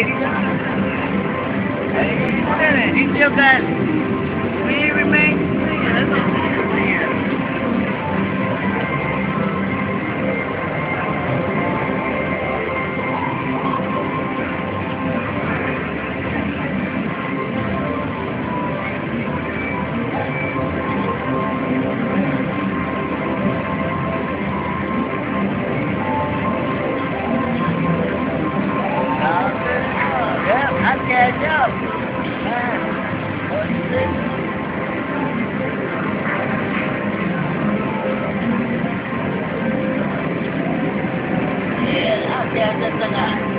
89. He still got, he remains singing. That's what he is here. I catch up. Yeah, I'll catch up tonight.